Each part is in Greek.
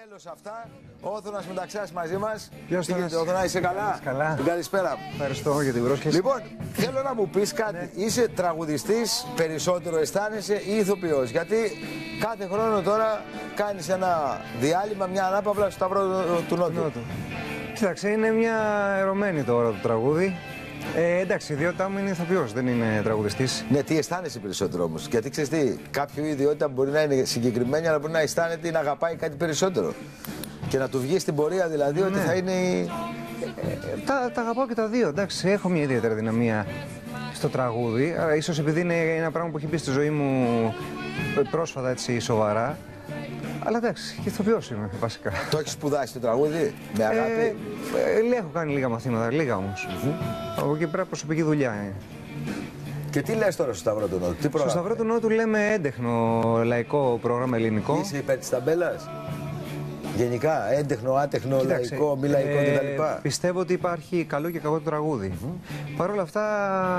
Τέλος αυτά. Όθωνας Μεταξάς μαζί μας. Ποιος ήταν? Όθωνα, είσαι καλά? Καλά. Καλησπέρα μου. Ευχαριστώ για την πρόσκληση. Λοιπόν, θέλω να μου πεις κάτι. Ναι. Είσαι τραγουδιστής, περισσότερο αισθάνεσαι ή ηθοποιός? Γιατί κάθε χρόνο τώρα κάνεις ένα διάλειμμα, μια ανάπαυλα στο Σταυρό του Νότου. Κοίταξε, είναι μια ερωμένη τώρα το τραγούδι. Εντάξει, η ιδιότητά μου είναι ηθοποιός, δεν είναι τραγουδιστής. Ναι, τι αισθάνεσαι περισσότερο όμως? Γιατί ξέρεις τι, κάποιο ιδιότητα μπορεί να είναι συγκεκριμένη, αλλά μπορεί να αισθάνεται ή να αγαπάει κάτι περισσότερο. Και να του βγει στην πορεία δηλαδή ότι θα είναι. Τα αγαπάω και τα δύο. Εντάξει, έχω μια ιδιαίτερη δυναμία στο τραγούδι. Ίσως επειδή είναι ένα πράγμα που έχει μπει στη ζωή μου πρόσφατα έτσι σοβαρά. Αλλά εντάξει, και ηθοποιός είμαι βασικά. Το έχεις σπουδάσει το τραγούδι, με αγάπη? Έχω κάνει λίγα μαθήματα, λίγα όμως. Από εκεί πέρα προσωπική δουλειά είναι. Και τι λες τώρα στο Σταυρό του Νότου, τι πρόγραμμα? Στο Σταυρό του Νότου λέμε έντεχνο λαϊκό πρόγραμμα ελληνικό. Είσαι υπέρ της ταμπέλας? Γενικά, έντεχνο, άτεχνο, λαϊκό, μη λαϊκό κτλ. Πιστεύω ότι υπάρχει καλό και κακό το τραγούδι. Παρ' όλα αυτά,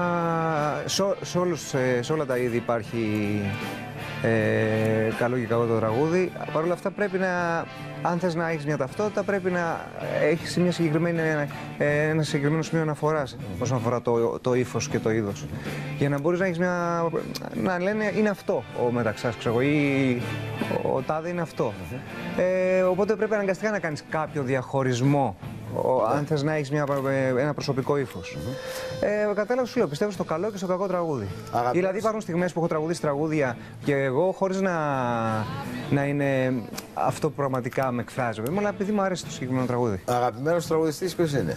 σε όλα τα είδη υπάρχει καλό και κακό το τραγούδι. Παρ' όλα αυτά πρέπει να, αν θες να έχεις μια ταυτότητα, πρέπει να έχεις μια ένα συγκεκριμένο σημείο αναφοράς όσον αφορά το ύφος και το είδος. Για να μπορείς να έχεις να λένε είναι αυτό ο Μεταξάς, ξέρω, ή ο τάδε είναι αυτό. Οπότε πρέπει αναγκαστικά να κάνεις κάποιο διαχωρισμό αν θες να έχεις ένα προσωπικό ύφος. Κατάλαβα, σου λέω, πιστεύω στο καλό και στο κακό τραγούδι. Δηλαδή υπάρχουν στιγμές που έχω τραγουδήσει τραγούδια και εγώ χωρίς να είναι αυτό που πραγματικά με εκφράζει, αλλά επειδή μου αρέσει το συγκεκριμένο τραγούδι. Αγαπημένος τραγουδιστής ποιος είναι?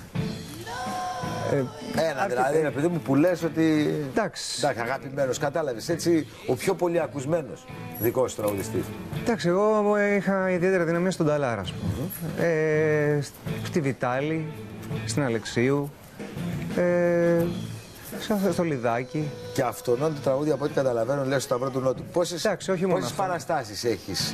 Ένα δηλαδή, επειδή μου που λες ότι. Εντάξει, αγαπημένος, κατάλαβες, έτσι, ο πιο πολύ ακουσμένος δικός τραγουδιστής. Εντάξει, εγώ είχα ιδιαίτερη δυναμία στον Ταλάρα, ας πούμε. Στη Βιτάλη, στην Αλεξίου, στο Λιδάκι. Και αυτόν το τραγούδι, από ό,τι καταλαβαίνω, λες στο Σταυρό του Νότου. Πόσες παραστάσεις έχεις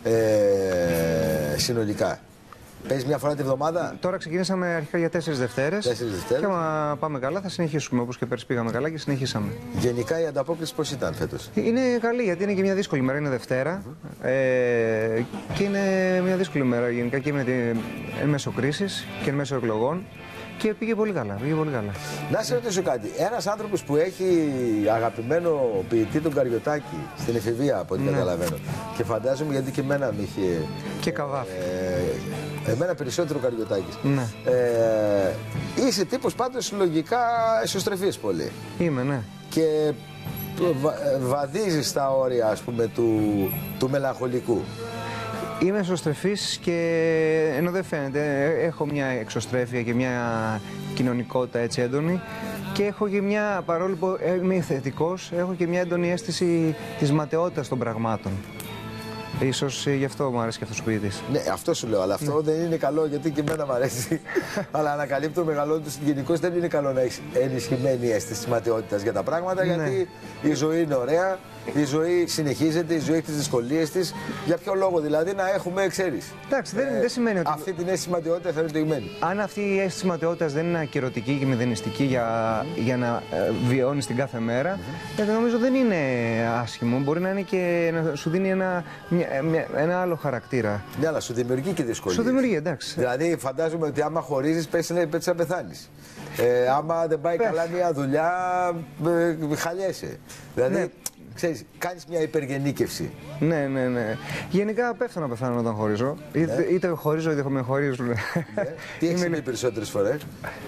συνολικά? Παίζεις μια φορά τη βδομάδα? Τώρα ξεκινήσαμε αρχικά για 4 Δευτέρες. 4 Δευτέρες. Και άμα πάμε καλά θα συνεχίσουμε, όπως και πέρσι πήγαμε καλά και συνεχίσαμε. Γενικά η ανταπόκριση πώς ήταν φέτος? Είναι καλή, γιατί είναι και μια δύσκολη μέρα, είναι Δευτέρα. Και είναι μια δύσκολη μέρα γενικά και εν μέσω κρίσης και εν μέσω εκλογών. Και πήγε πολύ καλά, Να σε ρωτήσω κάτι. Ένας άνθρωπος που έχει αγαπημένο ποιητή τον Καριωτάκη στην εφηβεία, από ό,τι καταλαβαίνω. Και φαντάζομαι, γιατί και εμένα με είχε. Και Καβάφη. Εμένα περισσότερο Καριωτάκης. Ναι. Είσαι τύπος πάντως λογικά εσωστρεφής πολύ. Είμαι, ναι. Και βαδίζεις στα όρια, ας πούμε, του μελαγχολικού. Είμαι εσωστρεφής και ενώ δεν φαίνεται, έχω μια εξωστρέφεια και μια κοινωνικότητα έτσι έντονη και έχω και μια, παρόλο που είμαι θετικός, έχω και μια έντονη αίσθηση της ματαιότητας των πραγμάτων. Ίσως γι' αυτό μου αρέσει και αυτός ο ποιητής. Ναι, αυτό σου λέω, αλλά αυτό δεν είναι καλό, γιατί και εμένα μου αρέσει. Αλλά ανακαλύπτω μεγαλώντας γενικώς δεν είναι καλό να έχεις ενισχυμένη αίσθηση της ματαιότητας για τα πράγματα, γιατί η ζωή είναι ωραία, η ζωή συνεχίζεται, η ζωή έχει τις δυσκολίες της. Για ποιο λόγο δηλαδή να έχουμε, ξέρεις. Εντάξει, δεν σημαίνει ότι. Αυτή την αίσθηση ματαιότητας θα είναι τοιγμένη. Αν αυτή η αίσθηση ματαιότητας δεν είναι ακυρωτική και μηδενιστική για να βιώνεις την κάθε μέρα, γιατί νομίζω δεν είναι άσχημο. Μπορεί να είναι και να σου δίνει ένα άλλο χαρακτήρα. Ναι, αλλά σου δημιουργεί και δυσκολίες. Σου δημιουργεί, εντάξει. Δηλαδή, φαντάζομαι ότι άμα χωρίζεις, πες να πεθάνεις. Άμα δεν πάει καλά μια δουλειά, χαλιέσαι. Δηλαδή, ξέρεις, κάνεις μια υπεργενίκευση. Ναι. Γενικά πέφτω να πεθάνω όταν χωρίζω. Είτε χωρίζω είτε με χωρίζουν. Τι έχεις συμβεί περισσότερες φορές?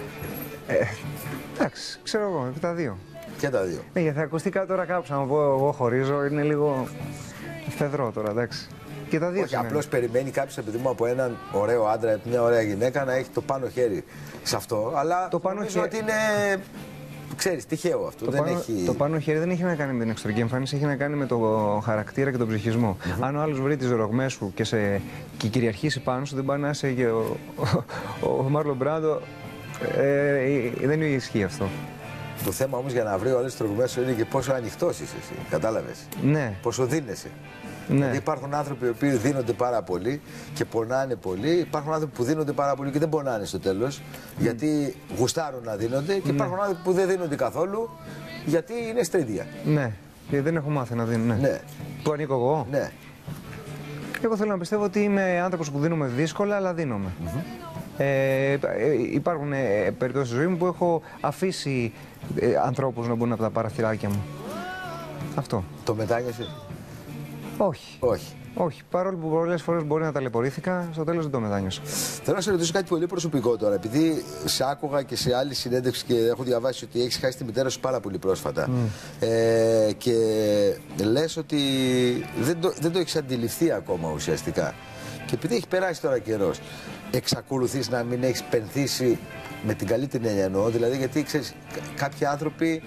Εντάξει, ξέρω εγώ, και τα δύο. Και τα δύο. Ναι, γιατί θα ακουστεί τώρα κάπου να πω εγώ χωρίζω, είναι λίγο φεδρό τώρα, εντάξει. Και τα δύο. Όχι, απλώς περιμένει κάποιος, επειδή μου, από έναν ωραίο άντρα, από μια ωραία γυναίκα, να έχει το πάνω χέρι σε αυτό. Αλλά το πάνω χέρι ότι είναι. Ξέρεις, τυχαίο αυτό. Το πάνω χέρι δεν έχει να κάνει με την εξωτερική εμφάνιση, έχει να κάνει με το χαρακτήρα και τον ψυχισμό. Αν ο άλλος βρει τις ρογμές σου και κυριαρχήσει πάνω σου, δεν πάει να είσαι και ο Μάρλον Μπράντο. Δεν ισχύει αυτό. Το θέμα όμως για να βρει όλες τις τρογμές σου είναι και πόσο ανοιχτός είσαι εσύ. Κατάλαβες. Ναι. Πόσο δίνεσαι. Ναι. Δηλαδή υπάρχουν άνθρωποι οι οποίοι δίνονται πάρα πολύ και πονάνε πολύ. Υπάρχουν άνθρωποι που δίνονται πάρα πολύ και δεν πονάνε στο τέλος, γιατί γουστάρουν να δίνονται. Και υπάρχουν άνθρωποι που δεν δίνονται καθόλου, γιατί είναι στρίδια. Ναι. Και δεν έχω μάθει να δίνω. Ναι. Που ανήκω εγώ. Ναι. Εγώ θέλω να πιστεύω ότι είμαι άνθρωπος που δίνομαι δύσκολα, αλλά δίνομαι. Υπάρχουν περιπτώσεις στη ζωή μου που έχω αφήσει ανθρώπους να μπουν από τα παραθυράκια μου. Αυτό. Το μετάνιωσες? Όχι. Όχι. Όχι. Παρόλο που πολλές φορές μπορεί να ταλαιπωρήθηκα, στο τέλος δεν το μετάνιωσα. Θέλω να σε ρωτήσω κάτι πολύ προσωπικό τώρα. Επειδή σε άκουγα και σε άλλη συνέντευξη και έχω διαβάσει ότι έχεις χάσει τη μητέρα σου πάρα πολύ πρόσφατα. Και λες ότι δεν το έχεις αντιληφθεί ακόμα ουσιαστικά. Και επειδή έχει περάσει τώρα καιρός, εξακολουθείς να μην έχεις πενθήσει με την καλύτερη έννοια εννοώ? Δηλαδή, γιατί ξέρεις, κάποιοι άνθρωποι,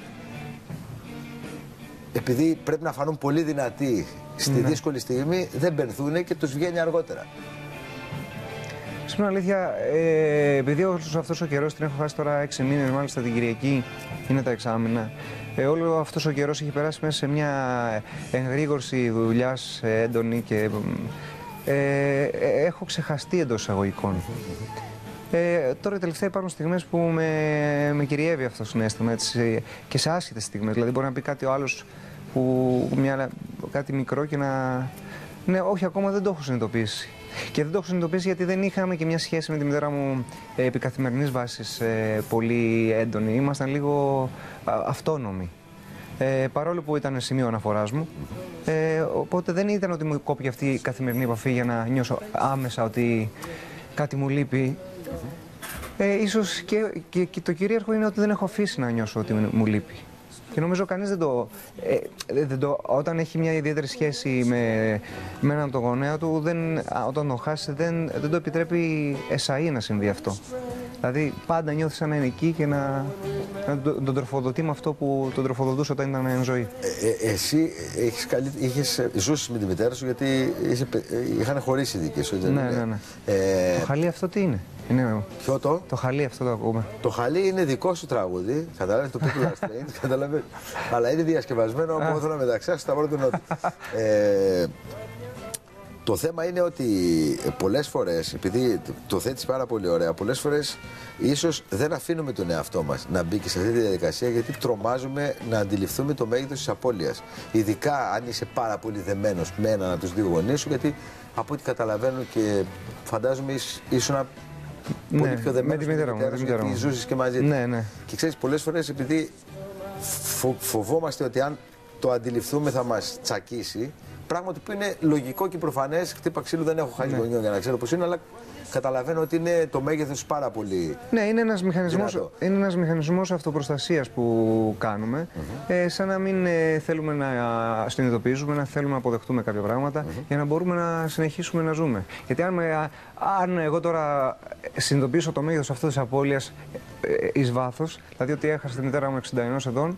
επειδή πρέπει να φανούν πολύ δυνατοί στη δύσκολη στιγμή, δεν πενθούν και τους βγαίνει αργότερα. Στην αλήθεια, επειδή όλος αυτός ο καιρός, την έχω χάσει τώρα 6 μήνες, μάλιστα την Κυριακή είναι τα εξάμηνα. Όλο αυτός ο καιρός έχει περάσει μέσα σε μια εγρήγορση δουλειάς έντονη και έχω ξεχαστεί εντός εισαγωγικών. Τώρα τελευταία υπάρχουν στιγμές που με κυριεύει αυτό το συναίσθημα, έτσι, και σε άσχετες στιγμές. Δηλαδή μπορεί να πει κάτι ο άλλος, κάτι μικρό και να... Ναι, όχι, ακόμα δεν το έχω συνειδητοποιήσει. Και δεν το έχω συνειδητοποιήσει γιατί δεν είχαμε και μια σχέση με τη μητέρα μου επί καθημερινής βάσης πολύ έντονη. Ήμασταν λίγο αυτόνομοι. Παρόλο που ήταν σημείο αναφοράς μου. Οπότε δεν ήταν ότι μου κόπηκε αυτή η καθημερινή επαφή για να νιώσω άμεσα ότι κάτι μου λείπει. Ίσως και το κυρίαρχο είναι ότι δεν έχω αφήσει να νιώσω ότι μου λείπει. Και νομίζω κανείς όταν έχει μια ιδιαίτερη σχέση με έναν τον γονέα του, όταν τον χάσει δεν το επιτρέπει εσαΐ να συμβεί αυτό. Δηλαδή πάντα νιώθει σαν να είναι εκεί και να τον τροφοδοτεί με αυτό που τον τροφοδοτούσε όταν ήταν εν ζωή. Εσύ ζούσες με τη μητέρα σου γιατί είχαν χωρίσει οι δικές σου, έτσι? Ναι. Το χαλί αυτό τι είναι? Ποιο το? Το χαλί αυτό το ακούμε. Το χαλί είναι δικό σου τραγούδι, καταλάβεις, το People Are Strange, καταλαβαίνεις. Αλλά είναι διασκευασμένο από όθωνα μεταξύ στα βόρεια του Νότου. Το θέμα είναι ότι πολλές φορές, επειδή το θέτεις πάρα πολύ ωραία, πολλές φορές ίσως δεν αφήνουμε τον εαυτό μας να μπει και σε αυτή τη διαδικασία γιατί τρομάζουμε να αντιληφθούμε το μέγεθος της απώλειας. Ειδικά αν είσαι πάρα πολύ δεμένος με έναν από τους δύο γονείς σου, γιατί από ό,τι καταλαβαίνω και φαντάζομαι ήσουν πολύ πιο δεμένος με τη μητέρα σου, γιατί ζούσες και μαζί της. Ναι. Και ξέρεις, πολλές φορές επειδή φοβόμαστε ότι αν το αντιληφθούμε θα μας τσακίσει, πράγμα που είναι λογικό και προφανές. Χτύπα ξύλου, δεν έχω χάσει γονιό για να ξέρω πώς είναι, αλλά καταλαβαίνω ότι είναι το μέγεθος πάρα πολύ. Ναι, είναι ένας μηχανισμός αυτοπροστασίας που κάνουμε. Σαν να μην θέλουμε να συνειδητοποιήσουμε, να θέλουμε να αποδεχτούμε κάποια πράγματα για να μπορούμε να συνεχίσουμε να ζούμε. Γιατί αν εγώ τώρα συνειδητοποιήσω το μέγεθος αυτής της απώλειας εις βάθος, δηλαδή ότι έχασα τη μητέρα μου 61 ετών,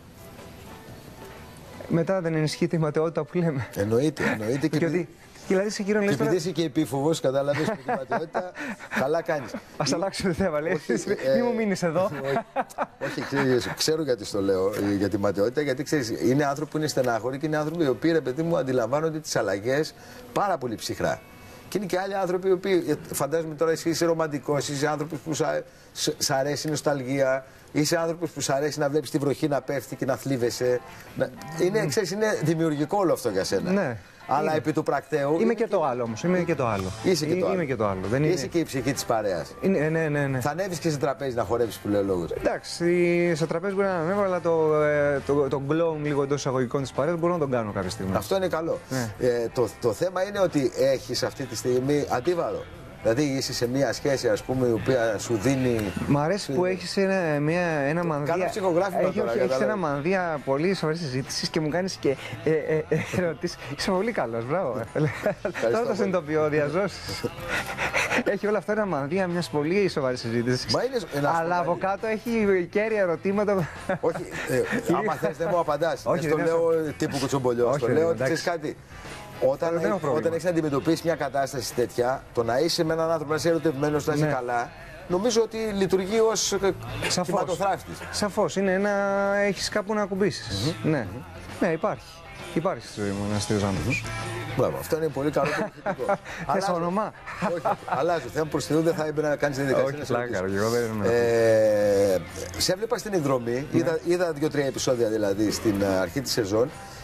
μετά δεν ενισχύεται η ματαιότητα που λέμε. Εννοείται. Δηλαδή σε κύριο και επειδή είσαι και επίφοβος, κατάλαβες με τη ματαιότητα, καλά κάνεις. Ας αλλάξω το θέμα, λέει. Μη μου μείνεις εδώ. Όχι, ξέρω γιατί στο λέω για τη ματαιότητα, γιατί ξέρεις, είναι άνθρωποι που είναι στενάχωροι και είναι άνθρωποι οι οποίοι, ρε παιδί μου, αντιλαμβάνονται τις αλλαγές πάρα πολύ ψυχρά. Και είναι και άλλοι άνθρωποι οι οποίοι, φαντάζομαι τώρα εσύ είσαι ρομαντικός, είσαι άνθρωπος που σ' αρέσει η νοσταλγία, είσαι άνθρωπος που σ' αρέσει να βλέπεις τη βροχή να πέφτει και να θλίβεσαι. Είναι δημιουργικό όλο αυτό για σένα. Ναι. Αλλά επί του πρακτέου. Είμαι και το άλλο όμως. Είμαι και το άλλο. Είσαι και το άλλο. Είμαι και το άλλο. Δεν είσαι και η ψυχή της παρέας. Ναι. Θα ανέβεις και σε τραπέζι να χορεύεις που λέω λόγους. Εντάξει, σε τραπέζι μπορεί να ανέβω, αλλά το glow λίγο εντός εισαγωγικών της παρέας μπορώ να τον κάνω κάποια στιγμή. Αυτό είναι καλό. Ναι. Το θέμα είναι ότι έχεις αυτή τη στιγμή αντίβαρο. Δηλαδή είσαι σε μια σχέση, ας πούμε, η οποία σου δίνει. Μ' αρέσει που έχεις ένα μανδύα. Κάνω ψυχογράφημα τώρα. Έχεις ένα μανδύα πολύ σοβαρή συζήτηση και μου κάνεις και ερωτήσεις. Είσαι πολύ καλός, μπράβο. Τώρα το συνειδητοποιώ, διαζώσεις. Έχει όλα αυτά ένα μανδύα μιας πολύ σοβαρής συζήτησης. Αλλά από κάτω έχει κέρια ερωτήματα. Όχι, άμα θες δεν μου απαντάς. Δεν το λέω τύπου κουτσομπολιό. Το λέω ότι ξέρεις κάτι. Όταν έχεις να αντιμετωπίσεις μια κατάσταση τέτοια, το να είσαι με έναν άνθρωπο, να είσαι ερωτευμένος, να είσαι καλά, νομίζω ότι λειτουργεί ως κυματοθράφτης. Σαφώς. Είναι έχεις κάπου να ακουμπήσεις. Ναι, υπάρχει. Υπάρχει στη ζωή μου ένας τέτοιος άνθρωπος. Μπράβο, αυτό είναι πολύ καλό και θετικό. Θες όνομα? Όχι, αλλάζω. Θέμα προς Θεού δεν θα έπρεπε να κάνεις διαδικασία. Όχι, πλάκα, εγώ δεν είμαι. Σε έβλεπα στην εκδρομή, είδα 2-3 επεισόδια δηλαδή στην αρχή της σεζόν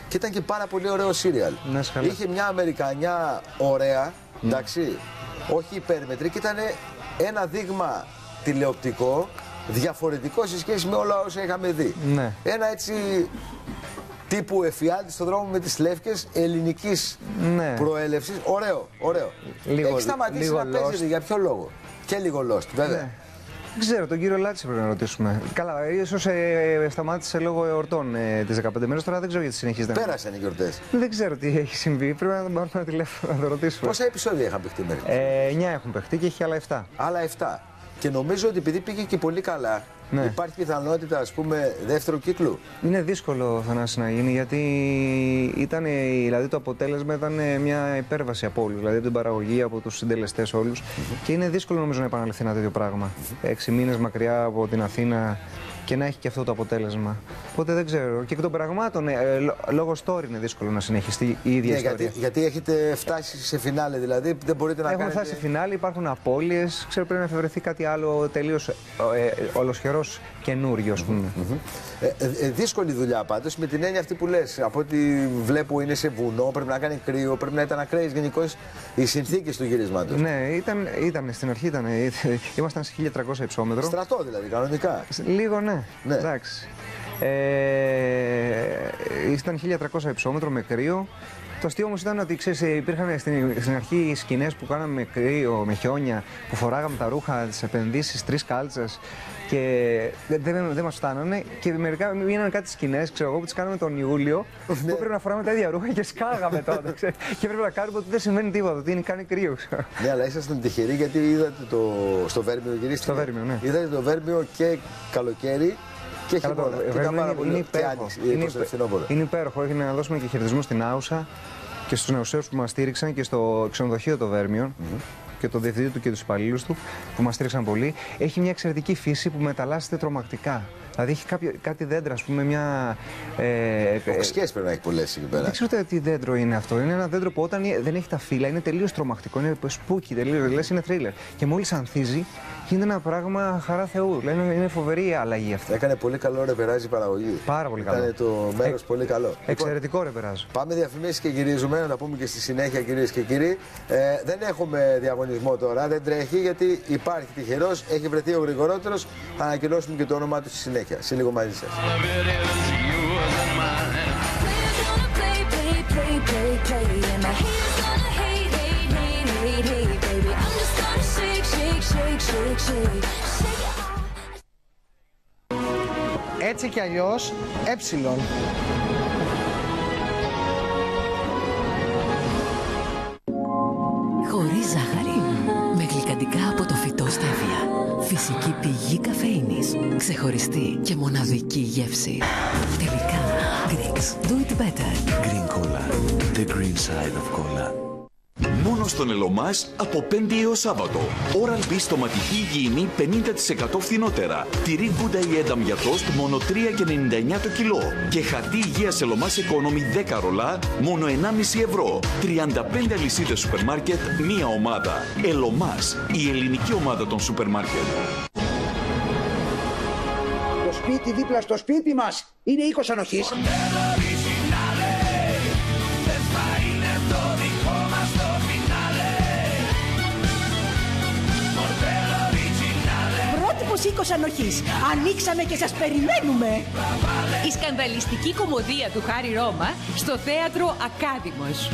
και ήταν και πάρα πολύ ωραίο σύριαλ. Είχε μια Αμερικανιά ωραία, εντάξει, όχι υπέρμετρη, και ήταν ένα δείγμα τηλεοπτικό διαφορετικό σε σχέση με όλα όσα είχαμε δει. Ναι. Ένα έτσι τύπου εφιάλτη στον δρόμο με τις Λεύκες, ελληνικής προέλευσης. Ωραίο. Έχει σταματήσει να παίζεται, για ποιο λόγο? Και λίγο Lost, βέβαια. Ναι. Δεν ξέρω, τον κύριο Λάτση πρέπει να ρωτήσουμε. Καλά, ίσως σταμάτησε λόγω εορτών τις 15 μέρες, τώρα δεν ξέρω γιατί συνεχίζει. Πέρασαν οι γιορτές. Δεν ξέρω τι έχει συμβεί, πρέπει να τον πάρουμε ένα τηλέφωνο να το ρωτήσουμε. Πόσα επεισόδια είχαν παιχτεί μέχρι? 9 έχουν παιχτεί και έχει άλλα 7. Άλλα 7. Και νομίζω ότι επειδή πήγε και πολύ καλά, υπάρχει πιθανότητα, ας πούμε, δεύτερου κύκλου. Είναι δύσκολο, Θανάση, να γίνει, γιατί δηλαδή το αποτέλεσμα ήταν μια υπέρβαση από όλους, δηλαδή από την παραγωγή, από τους συντελεστές όλους. Και είναι δύσκολο νομίζω να επαναληφθεί ένα τέτοιο πράγμα. 6 μήνες μακριά από την Αθήνα και να έχει και αυτό το αποτέλεσμα. Οπότε δεν ξέρω. Και εκ των πραγμάτων, λόγω story είναι δύσκολο να συνεχιστεί η ίδια ιστορία. Γιατί έχετε φτάσει σε φινάλε, δηλαδή δεν μπορείτε να κάνετε. Έχουμε φτάσει σε φινάλε, υπάρχουν απώλειες. Ξέρω, πρέπει να εφευρεθεί κάτι άλλο τελείως ολοσχερός καινούριο, ας πούμε. Δύσκολη δουλειά πάντως, με την έννοια αυτή που λες. Από ό,τι βλέπω είναι σε βουνό, πρέπει να κάνει κρύο, πρέπει να ήταν ακραίες γενικώς οι συνθήκες του γυρίσματος. Ναι, ήταν στην αρχή, ήμασταν σε 1300 υψόμετρο. Στρατό δηλαδή, κανονικά. Λίγο, ναι. Εντάξει. Ήταν 1300 υψόμετρο με κρύο. Το αστείο όμως ήταν ότι ξέρεις, υπήρχαν στην αρχή σκηνές που κάναμε με κρύο, με χιόνια, που φοράγαμε τα ρούχα, τις επενδύσεις, 3 κάλτσες και δεν μας φτάνανε. Και μερικά μείναν κάτι σκηνές, ξέρω εγώ, που τις κάναμε τον Ιούλιο, που έπρεπε να φοράμε τα ίδια ρούχα και σκάγαμε τότε. Και έπρεπε να κάνουμε ότι δεν συμβαίνει τίποτα, ότι κάνει κρύο. Ναι, αλλά ήσασταν τυχεροί γιατί είδατε στο Βέρμιο, γυρίστηκε. Στο Βέρμιο, ναι. Είδατε το Βέρμιο και καλοκαίρι. Και είναι υπέροχο. Έχει να δώσουμε και χαιρετισμό στην Άουσα και στους νεοσαίους που μας στήριξαν και στο ξενοδοχείο των Βέρμιων και τον διευθυντή του και τους υπαλλήλους του που μας στήριξαν πολύ. Έχει μια εξαιρετική φύση που μεταλλάσσεται τρομακτικά. Δηλαδή έχει κάτι δέντρα, ας πούμε, μια. Οξιές πρέπει να έχει πολλές εκεί πέρα. Δεν ξέρω τι δέντρο είναι αυτό. Είναι ένα δέντρο που όταν δεν έχει τα φύλλα είναι τελείως τρομακτικό. Είναι σπούκι, τελείως. Λες είναι θρίλερ. Και μόλις ανθίζει γίνεται ένα πράγμα χαρά Θεού. Λένε είναι φοβερή η αλλαγή αυτή. Έκανε πολύ καλό ρεπεράζ η παραγωγή. Πάρα πολύ καλό. Ήταν το μέρος πολύ καλό. Εξαιρετικό ρεπεράζ. Πάμε διαφημίσεις και γυρίζουμε. Να τα πούμε και στη συνέχεια, κυρίες και κύριοι. Δεν έχουμε διαγωνισμό τώρα, δεν τρέχει γιατί υπάρχει τυχερός. Έχει βρεθεί ο γρηγορότερος. Θα ανακοινώσουμε και το όνομά του στη συνέχεια. Σε λίγο μαζί σας. Έτσι κι αλλιώς, έψιλον. Χωρίς ζάχαρη, με γλυκαντικά από το φυτό στέβια. Φυσική πηγή καφεΐνης, ξεχωριστή και μοναδική γεύση. Τελικά, Greeks do it better. Green Cola, the green side of cola. Μόνο στον Ελωμάς από 5 έως Σάββατο. Oral-B στοματική υγιεινή 50% φθηνότερα. Τυρί Γκούντα ή Ένταμ για τόστ μόνο 3,99 το κιλό. Και χαρτί υγείας Ελωμάς Economy 10 ρολά μόνο 1,5 ευρώ. 35 αλυσίδες σούπερ μάρκετ, μία ομάδα. Ελωμάς, η ελληνική ομάδα των σούπερ μάρκετ. Το σπίτι δίπλα στο σπίτι μας είναι οίκος ανοχής. Πρότυπος οίκος ανοχής. Ανοίξαμε και σας περιμένουμε. Η σκανδαλιστική κωμωδία του Χάρη Ρώμα στο θέατρο Ακάδημος.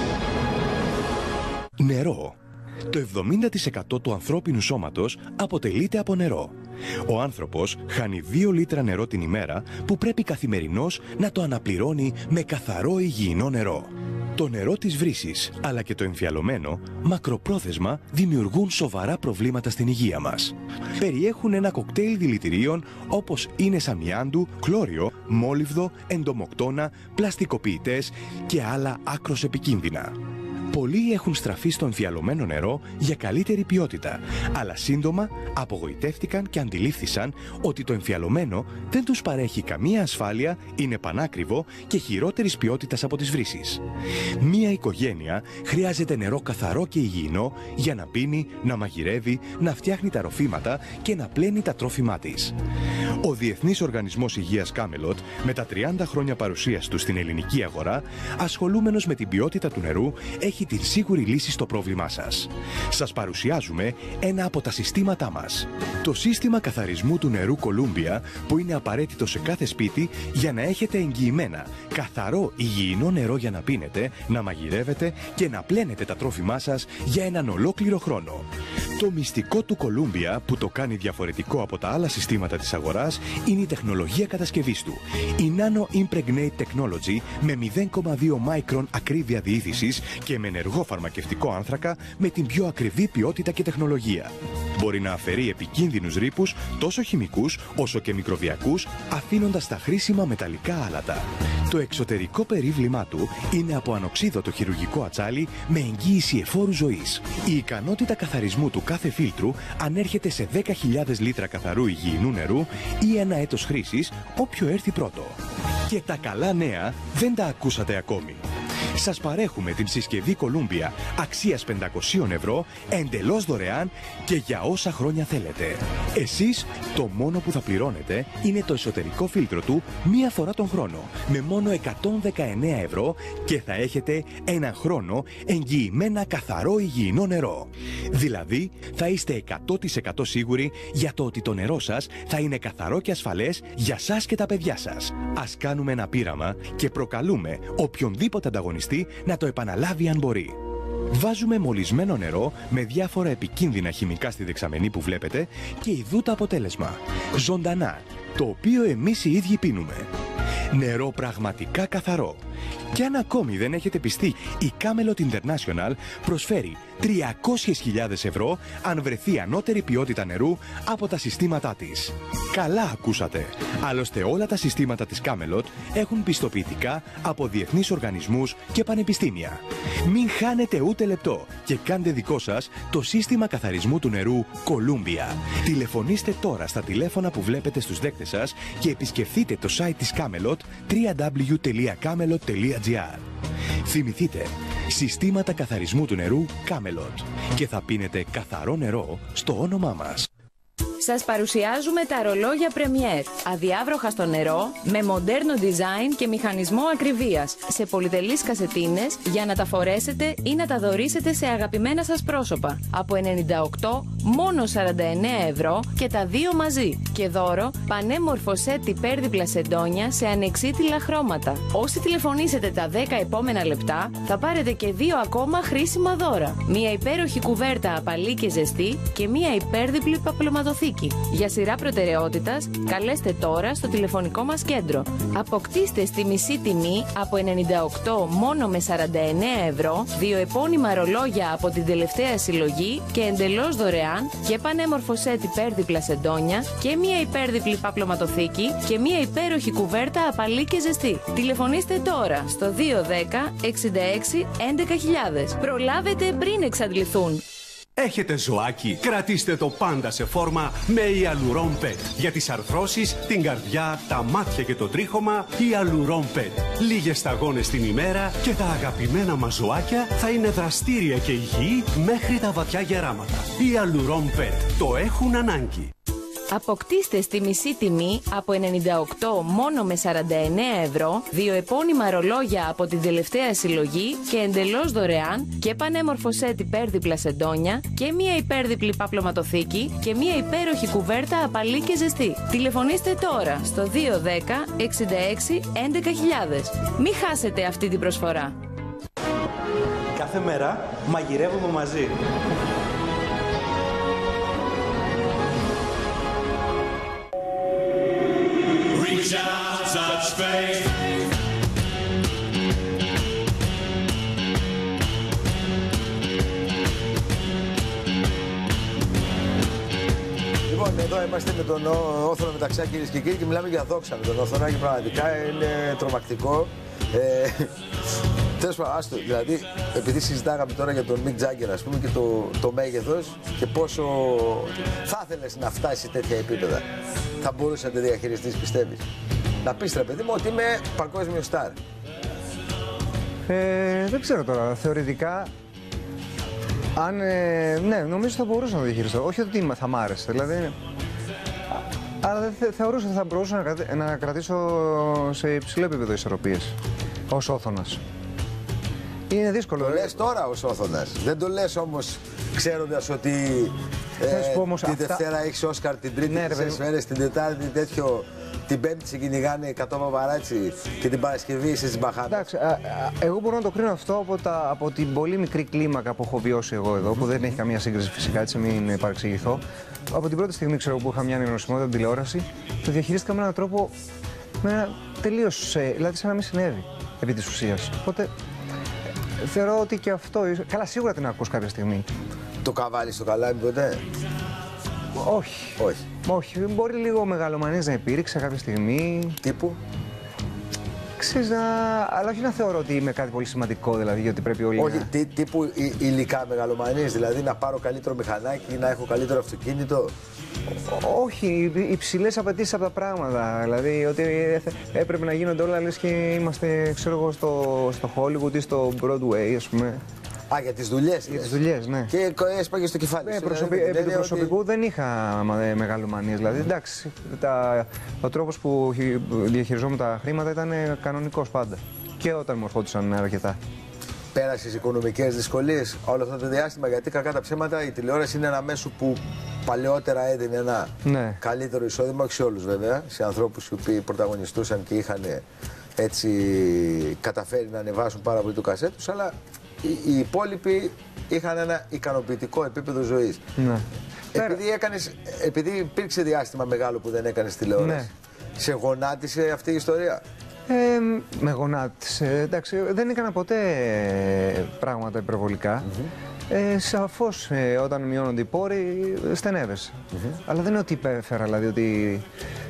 Νερό. Το 70% του ανθρώπινου σώματος αποτελείται από νερό. Ο άνθρωπος χάνει 2 λίτρα νερό την ημέρα που πρέπει καθημερινώς να το αναπληρώνει με καθαρό υγιεινό νερό. Το νερό της βρύσης, αλλά και το εμφιαλωμένο, μακροπρόθεσμα δημιουργούν σοβαρά προβλήματα στην υγεία μας. Περιέχουν ένα κοκτέιλ δηλητηρίων όπως είναι σαμιάντου, χλώριο, μόλιβδο, εντομοκτώνα, πλαστικοποιητές και άλλα άκρως επικίνδυνα. Πολλοί έχουν στραφεί στο εμφιαλωμένο νερό για καλύτερη ποιότητα, αλλά σύντομα απογοητεύτηκαν και αντιλήφθησαν ότι το εμφιαλωμένο δεν τους παρέχει καμία ασφάλεια, είναι πανάκριβο και χειρότερης ποιότητας από τις βρύσεις. Μία οικογένεια χρειάζεται νερό καθαρό και υγιεινό για να πίνει, να μαγειρεύει, να φτιάχνει τα ροφήματα και να πλένει τα τρόφιμά της. Ο Διεθνής Οργανισμός Υγείας Κάμελοτ, με τα 30 χρόνια παρουσίας του στην ελληνική αγορά, ασχολούμενος με την ποιότητα του νερού, έχει την σίγουρη λύση στο πρόβλημά σας. Σας παρουσιάζουμε ένα από τα συστήματά μας. Το σύστημα καθαρισμού του νερού Columbia, που είναι απαραίτητο σε κάθε σπίτι για να έχετε εγγυημένα καθαρό υγιεινό νερό για να πίνετε, να μαγειρεύετε και να πλένετε τα τρόφιμά σας για έναν ολόκληρο χρόνο. Το μυστικό του Columbia που το κάνει διαφορετικό από τα άλλα συστήματα της αγοράς είναι η τεχνολογία κατασκευής του. Η Nano Impregnate Technology με 0,2 micron ακρίβεια διήθησης και με ενεργό φαρμακευτικό άνθρακα με την πιο ακριβή ποιότητα και τεχνολογία. Μπορεί να αφαιρεί επικίνδυνους ρήπους, τόσο χημικούς όσο και μικροβιακούς, αφήνοντας τα χρήσιμα μεταλλικά άλατα. Το εξωτερικό περίβλημά του είναι από ανοξίδωτο χειρουργικό ατσάλι με εγγύηση εφόρου ζωής. Η ικανότητα καθαρισμού του κάθε φίλτρου ανέρχεται σε 10.000 λίτρα καθαρού υγιεινού νερού ή ένα έτος χρήσης, όποιο έρθει πρώτο. Και τα καλά νέα δεν τα ακούσατε ακόμη. Σας παρέχουμε την συσκευή Columbia αξίας 500 ευρώ εντελώς δωρεάν και για όσα χρόνια θέλετε. Εσείς το μόνο που θα πληρώνετε είναι το εσωτερικό φίλτρο του μία φορά τον χρόνο με μόνο 119 ευρώ και θα έχετε έναν χρόνο εγγυημένα καθαρό υγιεινό νερό. Δηλαδή θα είστε 100% σίγουροι για το ότι το νερό σας θα είναι καθαρό και ασφαλές για σας και τα παιδιά σας. Ας κάνουμε ένα πείραμα και προκαλούμε οποιονδήποτε ανταγωνιστή να το επαναλάβει αν μπορεί. Βάζουμε μολυσμένο νερό με διάφορα επικίνδυνα χημικά στη δεξαμενή που βλέπετε και ειδού το αποτέλεσμα. Ζωντανά, το οποίο εμείς οι ίδιοι πίνουμε. Νερό πραγματικά καθαρό. Και αν ακόμη δεν έχετε πιστεί, η Camelot International προσφέρει 300.000 ευρώ αν βρεθεί ανώτερη ποιότητα νερού από τα συστήματά της. Καλά ακούσατε. Άλλωστε όλα τα συστήματα της Camelot έχουν πιστοποιητικά από διεθνείς οργανισμούς και πανεπιστήμια. Μην χάνετε ούτε λεπτό και κάντε δικό σας το σύστημα καθαρισμού του νερού Columbia. Τηλεφωνήστε τώρα στα τηλέφωνα που βλέπετε στους δέκτες σας και επισκεφτείτε το site της Camelot www.camelot.gr. Θυμηθείτε, συστήματα καθαρισμού του νερού Camelot και θα πίνετε καθαρό νερό στο όνομά μας. Σας παρουσιάζουμε τα ρολόγια Premier. Αδιάβροχα στο νερό, με μοντέρνο design και μηχανισμό ακριβίας. Σε πολυτελείς κασετίνες για να τα φορέσετε ή να τα δωρήσετε σε αγαπημένα σας πρόσωπα. Από 98, μόνο 49 ευρώ και τα δύο μαζί. Και δώρο, πανέμορφο σετ υπέρδιπλα σεντόνια σε ανεξίτηλα χρώματα. Όσοι τηλεφωνήσετε τα 10 επόμενα λεπτά, θα πάρετε και δύο ακόμα χρήσιμα δώρα. Μία υπέροχη κουβέρτα απαλή και ζεστή και μία υπέρδιπλη παπλωματοθήκη. Για σειρά προτεραιότητας, καλέστε τώρα στο τηλεφωνικό μας κέντρο. Αποκτήστε στη μισή τιμή από 98 μόνο με 49 ευρώ, δύο επώνυμα ρολόγια από την τελευταία συλλογή και εντελώς δωρεάν και πανέμορφο σετ υπέρδιπλα σεντόνια και μία υπέρδιπλη παπλωματοθήκη και μία υπέροχη κουβέρτα απαλή και ζεστή. Τηλεφωνήστε τώρα στο 210 66 11.000. Προλάβετε πριν εξαντληθούν. Έχετε ζωάκι? Κρατήστε το πάντα σε φόρμα με Hyaluron Pet. Για τις αρθρώσεις, την καρδιά, τα μάτια και το τρίχωμα, Hyaluron Pet. Λίγες σταγόνες την ημέρα και τα αγαπημένα μας ζωάκια θα είναι δραστήρια και υγιή μέχρι τα βαθιά γεράματα. Hyaluron Pet. Το έχουν ανάγκη. Αποκτήστε στη μισή τιμή από 98 μόνο με 49 ευρώ, δύο επώνυμα ρολόγια από την τελευταία συλλογή και εντελώς δωρεάν και πανέμορφο σετ υπέρδιπλα σεντόνια και μία υπέρδιπλη παπλωματοθήκη και μία υπέροχη κουβέρτα απαλή και ζεστή. Τηλεφωνήστε τώρα στο 210 66 11.000. Μην χάσετε αυτή την προσφορά. Κάθε μέρα μαγειρεύουμε μαζί. Λοιπόν, εδώ είμαστε με τον Όθωνα Μεταξά, κυρίες και κύριοι, και μιλάμε για δόξα με τον Όθωνα και πραγματικά είναι τρομακτικό. Τέλος πάντων, άστο, δηλαδή, επειδή συζητάγαμε τώρα για τον Μικ Τζάγκερ, ας πούμε, και το μέγεθος και πόσο θα ήθελες να φτάσει σε τέτοια επίπεδα, θα μπορούσε να τη διαχειριστείς, πιστεύεις? Να πεις, ρε παιδί μου, ότι είμαι παγκόσμιο στάρ. Δεν ξέρω τώρα, θεωρητικά, αν, ναι, νομίζω θα μπορούσα να το διαχειριστώ. Όχι ότι θα μ' άρεσε, δηλαδή, αλλά θεωρούσα ότι θα μπορούσα να κρατήσω σε υψηλό επίπεδο ισορροπίες, ως όθωνας. Είναι δύσκολο. Το λες τώρα ως όθωνας. Δεν το λες όμως ξέροντας ότι τη Δευτέρα έχεις Όσκαρ, την Τρίτη τις μέρες, την Τετάρτη τέτοιο, την Πέμπτη σε κυνηγάνε 100 παπαράτσι και την Παρασκευή είσαι στις Μπαχάμες. Εντάξει, εγώ μπορώ να το κρίνω αυτό από την πολύ μικρή κλίμακα που έχω βιώσει εγώ εδώ, που δεν έχει καμία σύγκριση φυσικά, έτσι μην παρεξηγηθώ. Από την πρώτη στιγμή ξέρω που είχα μια αναγνωσιμότητα από τηλεόραση, το διαχειρίστηκα με έναν τρόπο, τελείως, δηλαδή σαν να μην συνέβη επί της ουσίας. Οπότε θεωρώ ότι και αυτό, καλά σίγουρα την ακούς κάποια στιγμή. Το καβάλι στο καλάμι ποτέ? Όχι. Όχι. Μπορεί λίγο μεγαλομανής να υπήρξε κάποια στιγμή. Τύπου? Ξέρεις, αλλά όχι να θεωρώ ότι είμαι κάτι πολύ σημαντικό, δηλαδή, γιατί πρέπει όλοι όχι, να... τύπου υλικά μεγαλομανής, δηλαδή να πάρω καλύτερο μηχανάκι, να έχω καλύτερο αυτοκίνητο. Όχι, υψηλές απαιτήσεις από τα πράγματα. Δηλαδή ότι έπρεπε να γίνονται όλα, λες και είμαστε, ξέρω εγώ, στο Hollywood ή στο Broadway, ας πούμε. Α, για τις δουλειές. Για τις δουλειές, ναι. Και έσπαγε στο κεφάλι. Επί του προσωπικού δεν είχα μεγαλομανίες. Δηλαδή, εντάξει, ο τρόπος που διαχειριζόμουν τα χρήματα ήταν κανονικός πάντα. Και όταν μου ερχόντουσαν αρκετά. Πέρασες οικονομικές δυσκολίες όλο αυτό το διάστημα? Γιατί κακά τα ψέματα η τηλεόραση είναι ένα μέσο που παλαιότερα έδινε ένα καλύτερο εισόδημα, όχι σε όλους βέβαια, σε ανθρώπους οι οποίοι πρωταγωνιστούσαν και είχαν έτσι καταφέρει να ανεβάσουν πάρα πολύ το κασέτ τους, αλλά οι υπόλοιποι είχαν ένα ικανοποιητικό επίπεδο ζωής. Ναι. Επειδή υπήρξε διάστημα μεγάλο που δεν έκανες τηλεόραση, σε γονάτισε αυτή η ιστορία? Με γονάτισε, εντάξει, δεν έκανα ποτέ πράγματα υπερβολικά. Σαφώς όταν μειώνονται οι πόροι στενεύεσαι. Αλλά δεν είναι ότι υπέφερα, δηλαδή ότι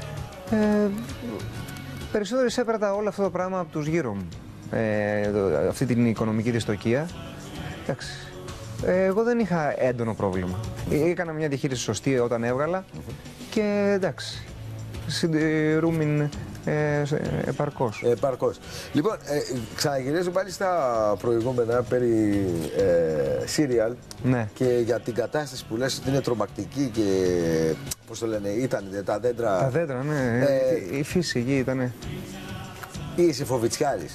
περισσότερο εισέπρατα όλο αυτό το πράγμα από τους γύρω μου. Αυτή την οικονομική δυστοκία. Εντάξει, εγώ δεν είχα έντονο πρόβλημα. Έκανα μια διαχείριση σωστή όταν έβγαλα και εντάξει, συντηρούμην επαρκώς. Λοιπόν, ξαναγυρίζω πάλι στα προηγούμενα περί serial και για την κατάσταση που λες ότι είναι τρομακτική και πώς το λένε, ήταν τα δέντρα. Τα δέντρα, ναι, η φύση εκεί ήτανε. Είσαι φοβιτσιάρης?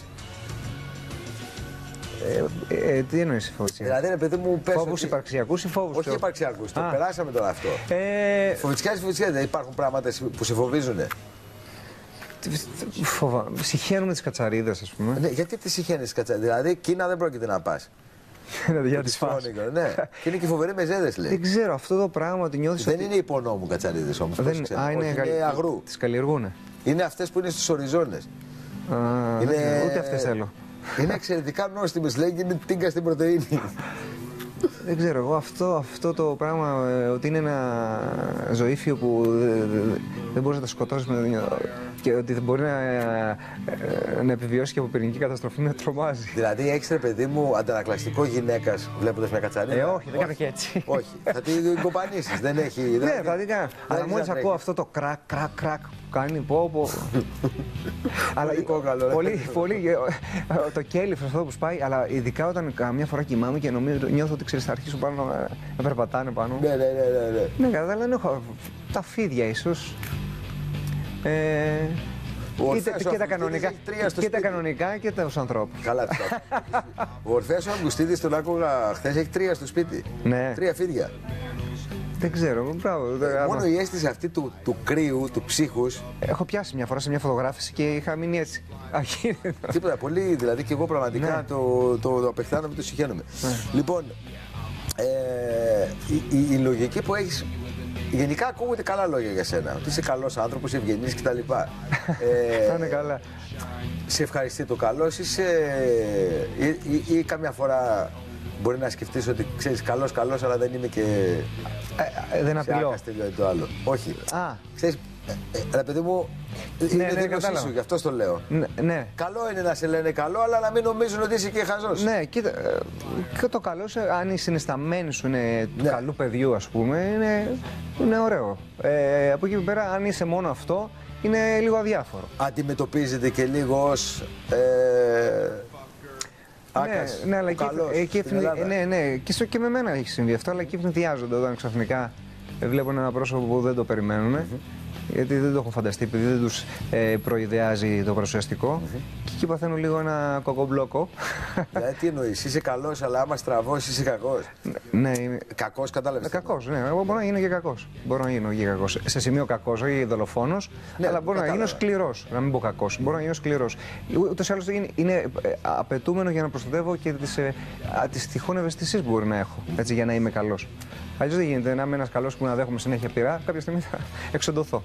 Τι εννοείς φοβιτσιάρης? Δηλαδή, ρε παιδί μου, πες. Φόβους υπαρξιακούς ή φόβους? Όχι υπαρξιακούς, το περάσαμε τώρα αυτό. Φοβιτσιάρης, δεν υπάρχουν πράγματα που σε φοβίζουνε? Συχαίνουμε τις κατσαρίδες, ας πούμε. Ναι, γιατί τις συχαίνεις τις κατσαρίδες? Δηλαδή, Κίνα δεν πρόκειται να πας. Για τις φάσεις. Ναι. Και είναι και φοβεροί μεζέδες, λέει. Δεν ξέρω, αυτό το πράγμα ότι νιώθεις. Δεν είναι υπονόμου κατσαρίδες όμως. Είναι αγρού. Τις καλλιεργούνε. Είναι αυτές που είναι στους οριζόνες. Ούτε αυτές θέλω. Είναι εξαιρετικά νόστιμες, λέει, και είναι τίγκα στην πρωτεΐνη. Δεν ξέρω, εγώ αυτό το πράγμα, ότι είναι ένα ζωήφιο που δεν μπορείς να τα σκοτώσεις και ότι δεν μπορεί να επιβιώσει και από πυρηνική καταστροφή, με τρομάζει. Δηλαδή έχεις, ρε παιδί μου, αντανακλαστικό γυναίκας βλέποντας μια κατσαρίδα? Όχι, δεν κάνω και έτσι. Όχι, θα την κοπανίσεις, δεν έχει. Ναι, θα την κάνω. Αλλά μόλις ακούω αυτό το κρακ που κάνει, πω. Αλλά πολύ το κέλυφο αυτό που σπάει, αλλά ειδικά όταν καμιά φορά κοιμάμαι και νιώθω ότι ξέρεις, θα αρχίσουν πάνω να περπατάνε πάνω. Ναι. Ναι, κατάλαβα, δεν έχω τα φίδια ίσως. Και τα κανονικά και τους ανθρώπους. Καλά. Ο Ορφέας ο Αυγουστίδης, τον άκουγα χθες, έχει 3 στο σπίτι. Ναι. 3 φίδια. Δεν ξέρω, μπράβο. Μόνο η αίσθηση αυτή του κρύου, του ψύχους. Έχω πιάσει μια φορά σε μια φωτογράφηση και είχα μείνει έτσι. Τίποτα, πολύ, δηλαδή και εγώ πραγματικά το απεχθάνομαι, το συχαίνομαι. Λοιπόν, η λογική που έχεις, γενικά ακούγονται καλά λόγια για σένα. Ότι είσαι καλός άνθρωπος, ευγενής κτλ. Θα είναι καλά. Σε ευχαριστεί το καλός ή καμιά φορά μπορεί να σκεφτείς ότι ξέρεις καλός, αλλά δεν είμαι και... δεν απειλώ. Το άλλο. Όχι. Ξέρεις, Ρε παιδί μου, είναι δήλωσή σου, γι' αυτό το λέω. Ναι. Καλό είναι να σε λένε καλό, αλλά να μην νομίζουν ότι είσαι και χαζός. Ναι, κοίτα, και το καλό, αν η συναισθαμένη σου είναι του καλού παιδιού, ας πούμε, είναι ωραίο. Από εκεί και πέρα, αν είσαι μόνο αυτό, είναι λίγο αδιάφορο. Αντιμετωπίζεται και λίγο ως άκας, ναι, αλλά καλός στην Ελλάδα. Ναι, και με μένα έχει συμβεί αυτό, αλλά εκεί ευνηδιάζονται όταν ξαφνικά βλέπουν ένα πρόσωπο που δεν το περιμένουν. Γιατί δεν το έχω φανταστεί, επειδή δεν τους προειδεάζει το παρουσιαστικό. Και εκεί παθαίνουν λίγο ένα κοκομπλόκο. Δηλαδή τι εννοείς, είσαι καλός, αλλά άμα στραβώσεις είσαι κακός. Ναι, κακός, κατάλαβες. Κακός, ναι. Εγώ μπορώ να γίνω και κακός. Μπορώ να γίνω και κακός. Σε σημείο κακός, όχι δολοφόνος, ναι, αλλά μπορώ να γίνω σκληρός. Να μην πω κακός. Μπορώ να γίνω σκληρός. Ούτως ή άλλως είναι απαιτούμενο για να προστατεύω και τις τυχόν ευαισθησίες που μπορεί να έχω. Έτσι, για να είμαι καλός. Αλλιώς δεν γίνεται να είμαι ένας καλός που να δέχομαι συνέχεια πειρά, κάποια στιγμή θα εξοντωθώ.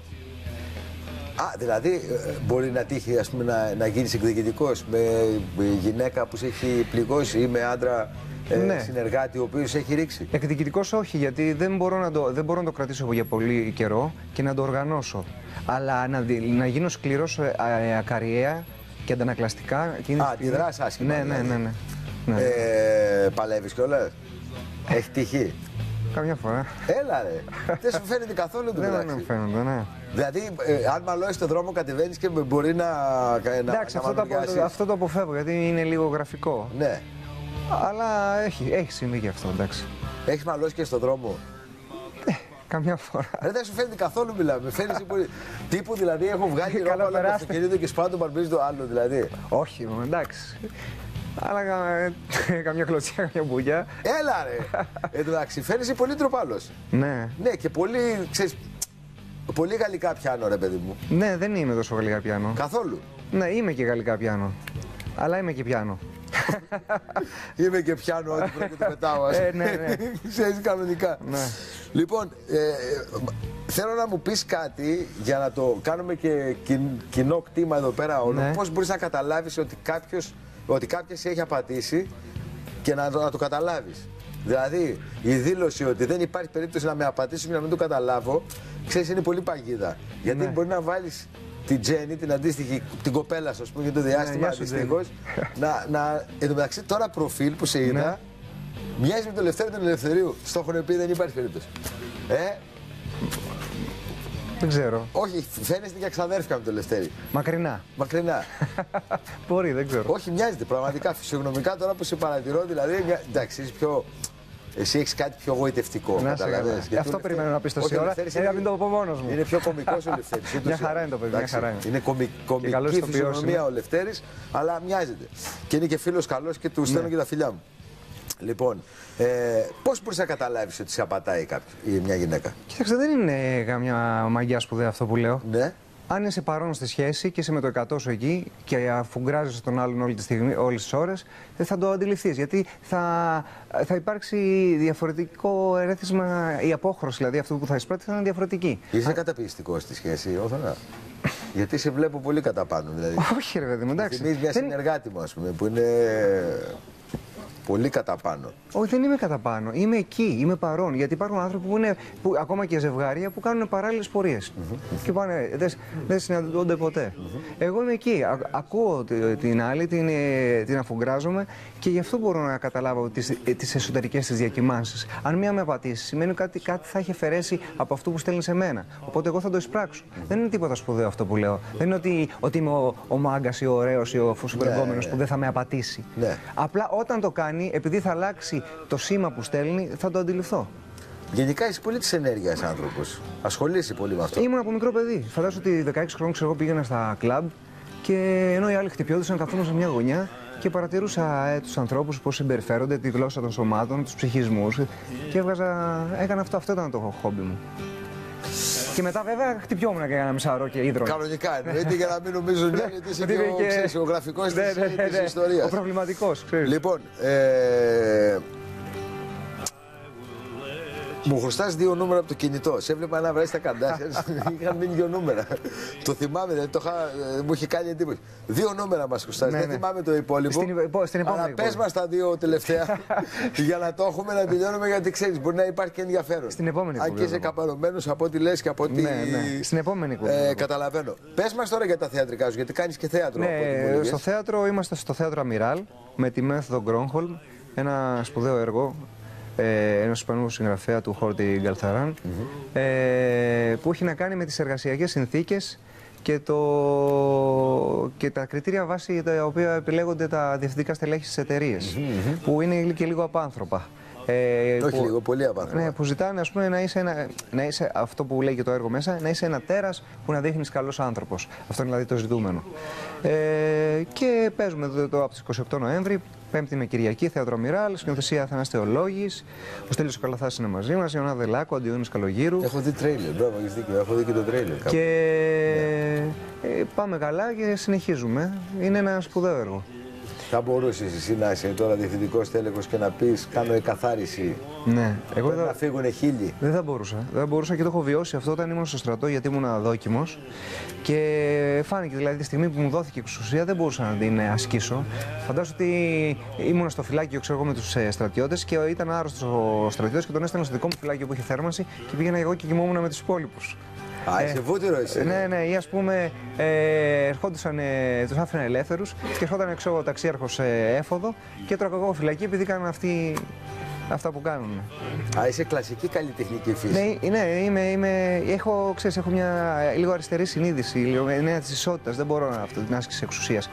Δηλαδή μπορεί να τύχει, ας πούμε, να γίνεις εκδικητικός με γυναίκα που σε έχει πληγώσει ή με άντρα συνεργάτη ο οποίος σε έχει ρίξει. Εκδικητικός όχι, γιατί δεν μπορώ να το κρατήσω για πολύ καιρό και να το οργανώσω. Αλλά να γίνω σκληρός ακαριέα και αντανακλαστικά. Αντιδράς άσχημα. Ναι. Παλεύεις κιόλας. Έχει τύχει. Καμιά φορά. Έλα ρε, δεν σου φαίνεται καθόλου το μεταξύ. Δεν μου φαίνονται, ναι. Δηλαδή, αν μαλώσεις τον δρόμο, κατεβαίνεις και μπορεί να εντάξει, αυτό το αποφεύγω, γιατί είναι λίγο γραφικό. Ναι. Αλλά έχει συμβεί και αυτό, εντάξει. Έχεις μαλώσει και στον δρόμο. Καμιά φορά. Δεν σου φαίνεται καθόλου, μιλάμε. Φαίνεται τύπου, δηλαδή, έχω βγάλει ρόλο από το αυτοκίνητο και σπάω τον μπαρμπίζ το άλλο, δηλαδή. Όχι, εντάξει. Αλλά καμιά κλωτσιά, καμιά μπουλιά. Έλα ρε! Εντάξει, φαίνεσαι πολύ τροπάλος. Ναι. Ναι, και πολύ, ξέρεις, πολύ γαλλικά πιάνω, ρε παιδί μου. Ναι, δεν είμαι τόσο γαλλικά πιάνω. Καθόλου. Ναι, είμαι και γαλλικά πιάνω. Αλλά είμαι και πιάνω. Είμαι και πιάνω ό,τι πρέπει να το πετάω. Ναι. Ξέρεις, κανονικά. Ναι. Λοιπόν, θέλω να μου πεις κάτι για να το κάνουμε και κοινό κτήμα εδώ πέρα όλο. Ναι. Πώς μπορείς να καταλάβεις ότι κάποιος σε έχει απατήσει και να το καταλάβεις. Δηλαδή, η δήλωση ότι δεν υπάρχει περίπτωση να με απατήσουν και να μην το καταλάβω, ξέρεις, είναι πολύ παγίδα. Γιατί μπορεί να βάλεις την Τζέννη, την αντίστοιχη, την κοπέλα, ας πούμε, για το διάστημα αντιστοίχως. Εν τω μεταξύ, τώρα προφίλ που σε είδα, μοιάζει με τον Λευτέρη τον Ελευθερίου. Στο έχουν πει, δεν υπάρχει περίπτωση. Δεν ξέρω. Όχι, φαίνεστε και ξαδέρφια με το Λευτέρη. Μακρινά. Μπορεί, δεν ξέρω. Όχι, μοιάζεται πραγματικά φυσιογνωμικά τώρα που σε παρατηρώ, δηλαδή. Εντάξει, εσύ έχεις κάτι πιο γοητευτικό. Καταλαβαίνεις. Αυτό περιμένω να πεις τόση ώρα. Να μην το πω μόνος μου. Είναι πιο κωμικός ο Λευτέρης. Μια χαρά είναι το παιδί. Είναι κωμική φυσιογνωμία ο Λευτέρης, αλλά μοιάζεται. Και είναι και φίλος καλός και του στέλνω και τα φιλιά μου. Λοιπόν, πώς μπορείς να καταλάβεις ότι σε απατάει κάποιος ή μια γυναίκα? Κοίταξε, δεν είναι καμιά μαγιά σπουδαία αυτό που λέω. Ναι. Αν είσαι παρόν στη σχέση και είσαι με το 100 σου εκεί και αφουγκράζεσαι τον άλλον όλη τη στιγμή, όλες τις ώρες, δεν θα το αντιληφθείς. Γιατί θα υπάρξει διαφορετικό ερέθισμα, η απόχρωση δηλαδή αυτού που θα εισπράττει θα είναι διαφορετική. Είσαι καταπιεστικός στη σχέση, Όθωνα? Γιατί σε βλέπω πολύ κατά πάνω, δηλαδή. Όχι, ρε παιδί μου, εντάξει. Θυμίζεις μια συνεργάτη μου, ας πούμε, που είναι πολύ κατά πάνω. Όχι, δεν είμαι κατά πάνω. Είμαι εκεί, είμαι παρόν. Γιατί υπάρχουν άνθρωποι που ακόμα και ζευγάρια που κάνουν παράλληλες πορείες. Και πάνε, δεν συναντώνται ποτέ. Εγώ είμαι εκεί. Ακούω την άλλη, την αφουγκράζομαι και γι' αυτό μπορώ να καταλάβω τις εσωτερικές της διακυμάνσεις. Αν μία με απατήσει, σημαίνει ότι κάτι θα έχει αφαιρέσει από αυτό που στέλνει σε μένα. Οπότε εγώ θα το εισπράξω. Δεν είναι τίποτα σπουδαίο αυτό που λέω. Δεν είναι ότι είμαι ο μάγκας ή ο ωραίος ή ο φουσουμπεργόμενος που δεν θα με απατήσει. Απλά όταν το κάνει, επειδή θα αλλάξει το σήμα που στέλνει, θα το αντιληφθώ. Γενικά είσαι πολύ της ενέργειας άνθρωπος. Ασχολείσαι πολύ με αυτό. Ήμουν από μικρό παιδί. Φαντάζομαι ότι 16 χρόνων εγώ πήγαινα στα κλαμπ και ενώ οι άλλοι χτυπιόντουσαν, καθόμουν σε μια γωνιά και παρατηρούσα τους ανθρώπους πώς συμπεριφέρονται, τη γλώσσα των σωμάτων, τους ψυχισμούς και έκανα αυτό. Αυτό ήταν το χόμπι μου. Και μετά βέβαια χτυπιόμουν και ένα μισάωρο και ίδρωνα. Κανονικά εννοείται, για να μην νομίζουν ότι είσαι ο γραφικός της ιστορίας. Ο προβληματικός, ξέρεις. Λοιπόν, Μου χρωστάς 2 νούμερα από το κινητό. Σε έβλεπα να βρει τα καντάσια. Είχαν μείνει 2 νούμερα. Το θυμάμαι, δηλαδή μου είχε κάνει εντύπωση. 2 νούμερα μας χρωστάς. Δεν θυμάμαι το υπόλοιπο. Αλλά πες μας τα 2 τελευταία για να το έχουμε να τελειώνουμε, γιατί ξέρεις, μπορεί να υπάρχει και ενδιαφέρον. Στην επόμενη κουβέντα. Αν και είσαι καπαρωμένος από ό,τι λες και από ό,τι. Στην επόμενη κουβέντα. Καταλαβαίνω. Πες μας τώρα για τα θεατρικά σου, γιατί κάνεις και θέατρο. Ναι, στο θέατρο είμαστε στο θέατρο Αμιράλ με τη μέθοδο Γκρόνχολμ. Ένα σπουδαίο έργο ενός Ισπανού συγγραφέα του Χόρντι Γκαλθαράν, που έχει να κάνει με τις εργασιακές συνθήκες και τα κριτήρια βάσει τα οποία επιλέγονται τα διευθυντικά στελέχη στις εταιρείες, που είναι και λίγο απάνθρωπα. Όχι λίγο, πολύ απάνθρωπα. Ναι, που ζητάνε, ας πούμε, να είσαι αυτό που λέει και το έργο μέσα, να είσαι ένα τέρας που να δείχνεις καλός άνθρωπος. Αυτό είναι δηλαδή το ζητούμενο. Και παίζουμε από τις 28 Νοέμβρη, Πέμπτη με Κυριακή, θέατρο Αμιράλ, σκηνοθεσία Αθανάς Θεολόγης, ο Στέλιος ο Καλαθάς είναι μαζί μας, η Ιωνά Δελάκου, ο Αντιόνης Καλογύρου. Έχω δει τρέιλερ, μπράβο, έχεις δίκιο, έχω δει και το τρέιλερ. Και πάμε καλά και συνεχίζουμε. Είναι ένα σπουδαίο έργο. Θα μπορούσες εσύ να είσαι τώρα διευθυντικός τέλεχος και να πεις κάνω εκαθάριση? Ναι. Πρέπει να φύγουνε 1000. Δεν θα μπορούσα. Δεν θα μπορούσα και το έχω βιώσει αυτό όταν ήμουν στο στρατό, γιατί ήμουν αδόκιμος. Και φάνηκε δηλαδή τη στιγμή που μου δόθηκε η εξουσία δεν μπορούσα να την ασκήσω. Φαντάζομαι ότι ήμουν στο φυλάκιο, ξέρω εγώ, με τους στρατιώτες και ήταν άρρωστος ο στρατιώτης και τον έστελνα στο δικό μου φυλάκιο που είχε θέρμανση και πήγαινα εγώ και κοιμόμουν με τους υπόλοιπους. Α, είσαι βούτυρο εσύ. Ναι, ή ας πούμε ερχόντουσαν, τους άφηνα ελεύθερους και ερχόταν έξω ο ταξίαρχος έφοδο και έτρωγα εγώ φυλακή επειδή κάνουν αυτοί αυτά που κάνουν. Α, είσαι κλασική καλλιτεχνική φύση. Ναι, έχω μια λίγο αριστερή συνείδηση, λίγο νέα της ισότητας, δεν μπορώ την άσκηση εξουσίας.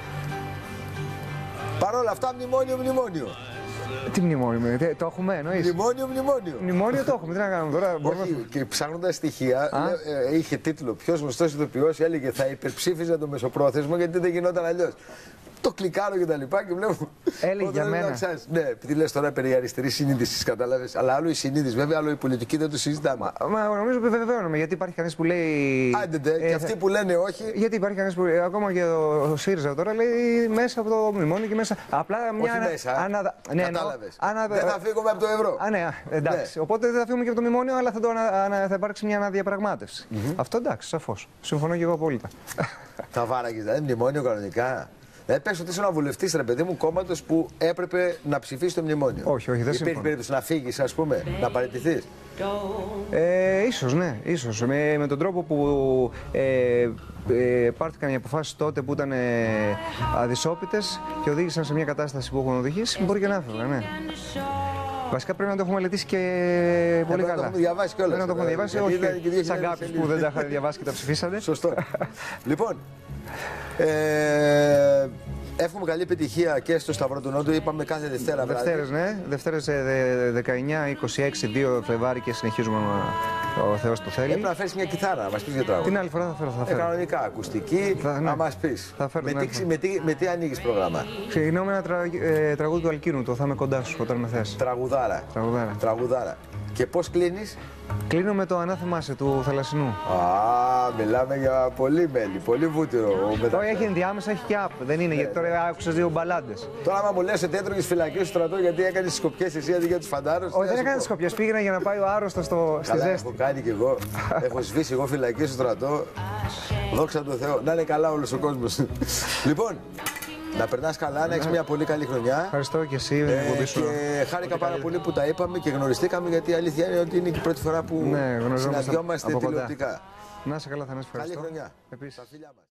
Παρ' όλα αυτά, μνημόνιο. Τι μνημόνιο, το έχουμε, εννοείς? Μνημόνιο το έχουμε, τι να κάνουμε τώρα. Όχι, και ψάχνοντας στοιχεία, είχε τίτλο «Ποιος γνωστός ηθοποιός έλεγε θα υπερψήφιζα το μεσοπρόθεσμο γιατί δεν γινόταν αλλιώς». Το κλικάρω και τα λοιπά και βλέπω. Έλεγε για μένα. Ναι, επειδή λες τώρα περί αριστερής συνείδησης, κατάλαβες. Αλλά άλλο η συνείδηση, βέβαια, άλλο η πολιτική δεν το συζητάμε. Μα νομίζω επιβεβαιώνομαι, γιατί υπάρχει κανείς που λέει. Άντε, και αυτοί που λένε όχι. Γιατί υπάρχει κανείς που. Ακόμα και ο ΣΥΡΙΖΑ τώρα λέει μέσα από το μνημόνιο και μέσα. Απλά μια. Όχι μέσα. Ναι, κατάλαβες. Δεν θα φύγουμε από το ευρώ. Ναι, εντάξει. Ναι. Οπότε δεν θα φύγουμε και από το μνημόνιο, αλλά θα υπάρξει μια αναδιαπραγμάτευση. Αυτό εντάξει, σαφώς. Συμφωνώ και εγώ απόλυτα. Θα βάραγες, δηλαδή μνημόνιο κανονικά. Πες ότι είσαι ένα βουλευτής, ρε παιδί μου, κόμματος που έπρεπε να ψηφίσει το μνημόνιο. Όχι, δεν συμφωνώ. Υπήρχε περίπτωση να φύγεις, ας πούμε, να παραιτηθείς? Ίσως, ναι, ίσως. Με τον τρόπο που πάρθηκαν οι αποφάσεις τότε που ήταν αδυσόπιτες και οδήγησαν σε μια κατάσταση που έχουν οδηγήσει, μπορεί και να έφευγα, ναι. Βασικά πρέπει να το έχουμε μελετήσει και πολύ καλά. Να το έχουμε διαβάσει κιόλας. Πρέπει να το έχουμε διαβάσει, όχι σαν κάποιους που δεν τα είχαν διαβάσει και τα ψηφίσανε. Σωστό. Λοιπόν, εύχομαι καλή επιτυχία και στο Σταυρό του Νότου. Είπαμε κάθε Δευτέρα βράδυ. Δευτέρες, ναι. Δευτέρες 19, 26, 2 Φλεβάρι και συνεχίζουμε ο Θεός το θέλει. Πρέπει να φέρεις μια κιθάρα, να μας πεις για τραγούδι. Την άλλη φορά θα φέρω. Κανονικά, ακουστική, να μας πεις. Με τι ανοίγεις πρόγραμμα? Ξεκινώ με ένα τραγούδι του Αλκίνου, το «Θα είμαι κοντά σου» όταν με θες. Τραγουδάρα. Και πώς κλείνεις? Κλείνω με το «Ανάθεμά σε» του Θαλασσινού. Α, μιλάμε για πολύ μέλι, πολύ βούτυρο. Τώρα έχει ενδιάμεσα, έχει και app. Δεν είναι, γιατί τώρα άκουσες 2 μπαλάντες. Τώρα, άμα μου λες ότι έτρωγες φυλακή στο στρατό γιατί έκανες τις σκοπιές εσύ αντί για τους φαντάρους. Όχι, δεν έκανα τις σκοπιές. Πήγαινα για να πάει ο άρρωστος στη ζέστη. Έχω κάνει κι εγώ. Έχω σβήσει εγώ φυλακή στο στρατό. Δόξα τω Θεώ. Να είναι καλά όλος ο κόσμος. Λοιπόν. Να περνάς καλά, να έχεις μια πολύ καλή χρονιά. Ευχαριστώ και εσύ. Και χάρηκα πάρα πολύ που τα είπαμε και γνωριστήκαμε, γιατί η αλήθεια είναι ότι είναι και η πρώτη φορά που συναντιόμαστε τηλεοπτικά. Να είσαι καλά, Θανάση. Καλή χρονιά. Επίσης.